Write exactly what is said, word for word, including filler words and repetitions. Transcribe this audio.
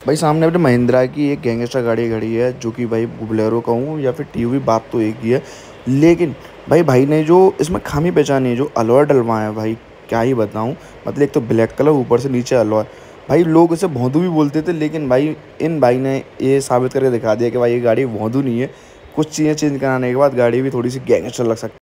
भाई सामने अपने महिंद्रा की एक गैंगस्टर गाड़ी खड़ी है, जो कि भाई बोलेरो कहूँ या फिर टीवी, बात तो एक ही है। लेकिन भाई भाई ने जो इसमें खामी पहचानी है, जो अलॉय डलवाए हैं भाई, क्या ही बताऊँ। मतलब एक तो ब्लैक कलर, ऊपर से नीचे अलॉय। भाई लोग इसे भोंदू भी बोलते थे, लेकिन भाई इन भाई ने ये साबित करके दिखा दिया कि भाई ये गाड़ी भोंदू नहीं है। कुछ चीज़ें चेंज कराने के बाद गाड़ी भी थोड़ी सी गैंगस्टर लग सकती है।